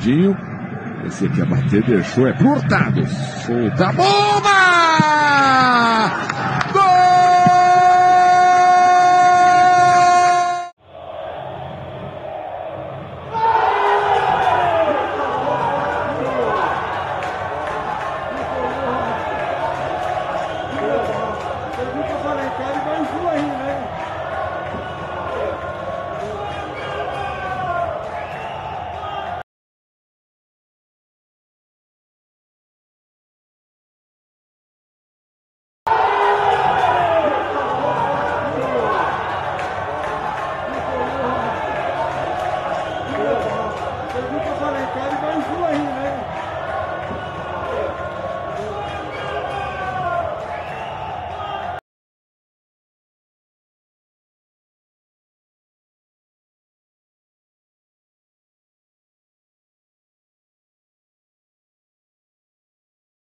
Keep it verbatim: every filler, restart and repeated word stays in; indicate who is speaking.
Speaker 1: Ricardinho. Esse aqui a bater, deixou, é pro Hurtado. Solta a bomba!